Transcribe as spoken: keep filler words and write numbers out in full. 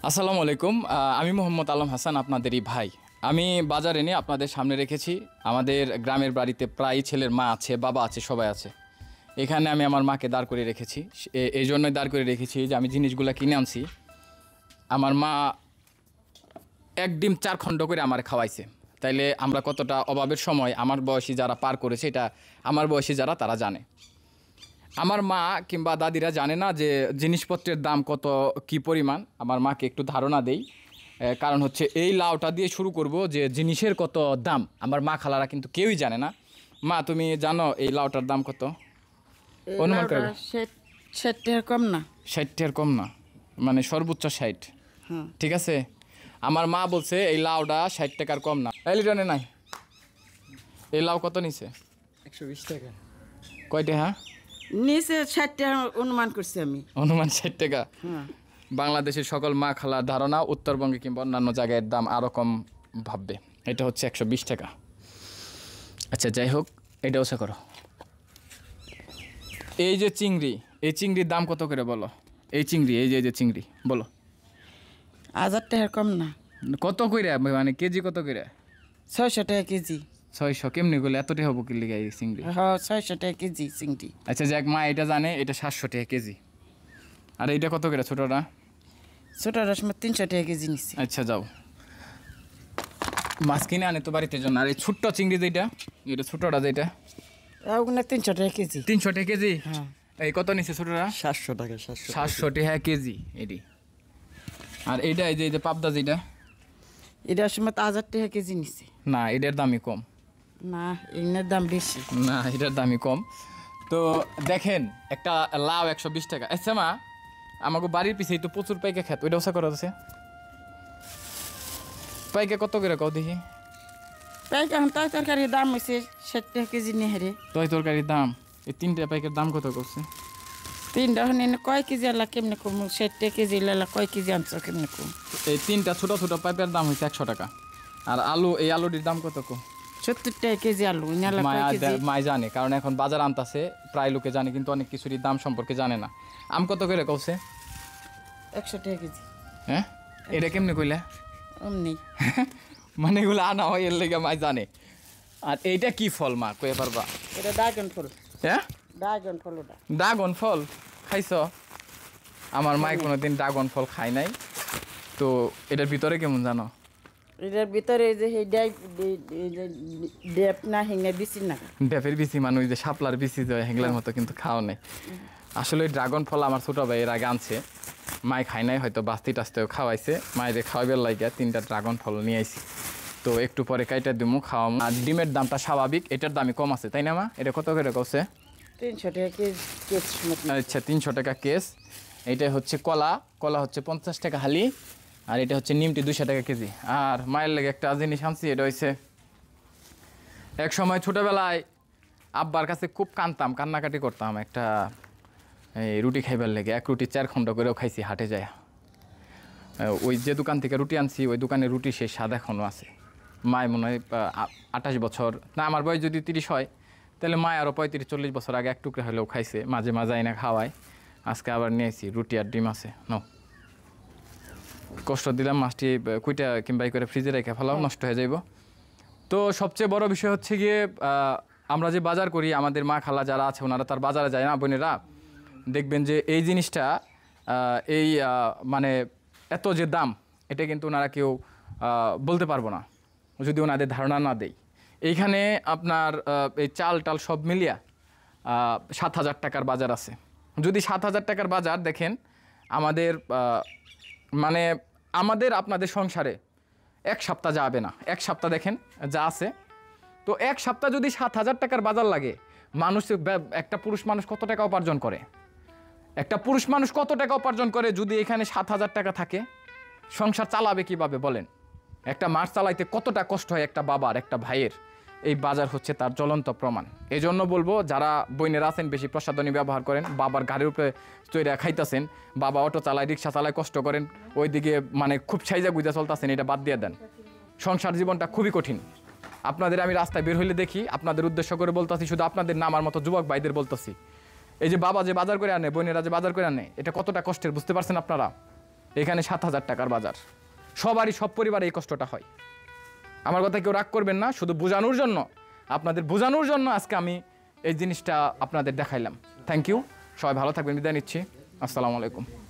আসসালামু আলাইকুম। আমি মোহাম্মদ আলম হাসান, আপনাদেরই ভাই। আমি বাজার এনে আপনাদের সামনে রেখেছি। আমাদের গ্রামের বাড়িতে প্রায় ছেলের মা আছে, বাবা আছে, সবাই আছে। এখানে আমি আমার মাকে দাঁড় করে রেখেছি। এই জন্যই দাঁড় করে রেখেছি যে আমি জিনিসগুলো কিনে আনছি। আমার মা এক ডিম চার খণ্ড করে আমার খাওয়াইছে। তাইলে আমরা কতটা অভাবের সময় আমার বয়সী যারা পার করেছে, এটা আমার বয়সী যারা তারা জানে। আমার মা কিংবা দাদিরা জানে না যে জিনিসপত্রের দাম কত কি পরিমাণ। আমার মাকে একটু ধারণা দেই, কারণ হচ্ছে এই লাউটা দিয়ে শুরু করব যে জিনিসের কত দাম আমার মা খালারা কিন্তু কেউই জানে না। মা, তুমি জানো এই লাউটার দাম কত? অনুমান করে ষাট টাকার কম না। ষাট টাকার কম না, মানে সর্বোচ্চ ষাট। ঠিক আছে, আমার মা বলছে এই লাউটা ষাট টাকার কম না। এই লিটনে নাই, এই লাউ কত নিছে? একশো বিশ টাকা। কয়টা? হ্যাঁ, নিচে ষাট টাকা অনুমান করছি আমি। অনুমান ষাট টাকা। বাংলাদেশের সকল মা খালার ধারণা উত্তরবঙ্গে কিংবা অন্যান্য জায়গায় দাম আরও কম ভাববে। এটা হচ্ছে একশো বিশ টাকা। আচ্ছা, যাই হোক, এটা ওসা করো। এই যে চিংড়ি, এই চিংড়ির দাম কত করে বলো? এই চিংড়ি, এই যে এই যে চিংড়ি, বলো। হাজার টাকার কম না। কত করে, মানে কেজি কত করে? ছয়শো টাকা কেজি। ছয়শো? কেমনি করলে এত টাকা হবো কি লিগে এই চিংড়ি? হ্যাঁ, ছয়শো টাকা কেজি চিংড়ি। আচ্ছা যাক, মা এটা জানে, এটা সাতশো টাকা কেজি। আর এইটা কত করে ছোটোটা? ছোটো রসময় তিনশো টাকা কেজি নিচ্ছি। আচ্ছা যাও, মাছ কিনে আনে তো বাড়িতে জন্য। আর এই ছোট্ট চিংড়ি যেটা, এটা ছোটোটা যেটা, ওগুলো তিনশো টাকা কেজি। তিনশো টাকা কেজি? হ্যাঁ। এই কত নিচ্ছে ছোটোটা? সাতশো টাকা। সাতশো সাতশো টাকা কেজি এটি। আর এইটা, এই যে এই যে পাবদা যেটা, এটার সময় তো হাজার টাকা কেজি নিচ্ছে। না, এটার দামই কম। না, এটার দাম বেশি। না, এটার দামই কম। তো দেখেন, একটা লাউ একশো বিশ টাকা। আচ্ছা মা, আমাকে বাড়ির পিছিয়ে তো প্রচুর পাইকা খেত, ওইটা ওসা করা আছে। পাইকা কত করে কও দেখি? পাইকা এখন তাই তরকারির দাম হয়েছে ষাট টাকা কেজি নেহারে। তয় তরকারির দাম, এই তিনটা পাইকার দাম কত করছে? তিনটা এখন এনে কয় কেজি আলা কেমনে কম? ষাট টাকা কেজি লালা কয় কেজি আনছো কেমনে কম? এই তিনটা ছোটো ছোটো পাইপের দাম হয়েছে একশো টাকা। আর আলু, এই আলুটির দাম কত কো? সত্তর টাকা কেজি আলু। মায় জানে, কারণ এখন বাজার আনতাছে, প্রায় লোকে জানে, কিন্তু অনেক কিছুরই দাম সম্পর্কে জানে না। আম কত করে কওছে? একশো টাকা কেজি। হ্যাঁ, এটা কেমনি কইলে? অমনি মানে এগুলো আনা হয় এর লেগে মায় জানে। আর এইটা কি ফল মা, কয়ে পারবা? এটা ড্রাগন ফল। হ্যাঁ, ড্রাগন ফল। ওটা ড্রাগন ফল খাইছ? আমার মায় কোনোদিন ড্রাগন ফল খায় নাই। তো এটার ভিতরে কেমন জানো? এটার ভিতরে যে ডেপ না হেঙ্গা বিচি না, ডেপের বিচি, মানে ওই যে শাপলার বিচি যায় হেংলার মতো, কিন্তু খাও নেই। আসলে ড্রাগন ফল আমার ছোটো ভাই এর আগে আনছে, মায় খাই নাই, হয়তো বাস্তি টাস্তেও খাওয়াইছে। মায়ের খাওয়াইবার লাগিয়া তিনটা ড্রাগন ফল নিয়ে আইছি। তো একটু পরে কাইটা দিমু, খাওয়ামু। আর ডিমের দামটা স্বাভাবিক, এটার দামই কম আছে, তাই না মা? এটা কত করে কছে? তিনশো টাকা কেজি। আচ্ছা, তিনশো টাকা কেস। এইটা হচ্ছে কলা, কলা হচ্ছে পঞ্চাশ টাকা হালি। আর এটা হচ্ছে নিমটি দুইশো টাকা কেজি। আর মায়ের লেগে একটা জিনিস আনছি, এটা হচ্ছে এক সময় ছোটোবেলায় আব্বার কাছে খুব কানতাম, কান্নাকাটি করতাম একটা এই রুটি খাইবার লেগে। এক রুটি চার খণ্ড করেও খাইছি হাটে যায়। ওই যে দোকান থেকে রুটি আনছি, ওই দোকানের রুটি সেই স্বাদ এখনও আছে। মায় মনে হয় আঠাশ বছর, না আমার বয়স যদি তিরিশ হয়, তাহলে মায় আরও পঁয়ত্রিশ চল্লিশ বছর আগে এক টুকরা হলেও খাইছে, মাঝে মাঝে আইনা খাওয়ায়। আজকে আবার নিয়েছি রুটি আর ডিম আছে। নাও, কষ্ট দিলাম, মাছটি কুইটা কিংবা করে ফ্রিজে রেখে ফেলাও, নষ্ট হয়ে যাইব। তো সবচেয়ে বড় বিষয় হচ্ছে গিয়ে, আমরা যে বাজার করি, আমাদের মা খালা যারা আছে ওনারা তার বাজারে যায় না, বোনেরা দেখবেন যে এই জিনিসটা, এই মানে এত যে দাম, এটা কিন্তু ওনারা কেউ বলতে পারবো না যদি ওনাদের ধারণা না দেয়। এইখানে আপনার এই চাল টাল সব মিলিয়া সাত হাজার টাকার বাজার আছে। যদি সাত হাজার টাকার বাজার দেখেন, আমাদের মানে আমাদের আপনাদের সংসারে এক সপ্তাহ যাবে না। এক সপ্তাহ দেখেন যা আছে, তো এক সপ্তাহ যদি সাত হাজার টাকার বাজার লাগে, মানুষ, একটা পুরুষ মানুষ কত টাকা উপার্জন করে? একটা পুরুষ মানুষ কত টাকা উপার্জন করে যদি এখানে সাত হাজার টাকা থাকে? সংসার চালাবে কিভাবে বলেন? একটা মাস চালাইতে কতটা কষ্ট হয় একটা বাবার, একটা ভাইয়ের। এই বাজার হচ্ছে তার জ্বলন্ত প্রমাণ। এই জন্য বলবো, যারা বইনেরা আছেন বেশি প্রসাধনী ব্যবহার করেন, বাবার গাড়ির উপরে চইরা খাইতেছেন, বাবা অটো চালায়, রিক্সা চালায়, কষ্ট করেন, ওইদিকে মানে খুব সাইজা গুইজা চলতেছেন, এটা বাদ দিয়ে দেন। সংসার জীবনটা খুবই কঠিন। আপনাদের আমি রাস্তায় বের হইলে দেখি, আপনাদের উদ্দেশ্য করে বলতেছি, শুধু আপনাদের না, আমার মতো যুবক ভাইদের বলতেছি, এই যে বাবা যে বাজার করে আনে, বোনেরা যে বাজার করে আনে, এটা কতটা কষ্টের বুঝতে পারছেন আপনারা? এখানে সাত হাজার টাকার বাজার। সবারই সব পরিবারে এই কষ্টটা হয়। আমার কথা কেউ রাগ করবেন না, শুধু বোঝানোর জন্য, আপনাদের বোঝানোর জন্য আজকে আমি এই জিনিসটা আপনাদের দেখাইলাম। থ্যাংক ইউ, সবাই ভালো থাকবেন, বিদায় নিচ্ছি। আসসালামু আলাইকুম।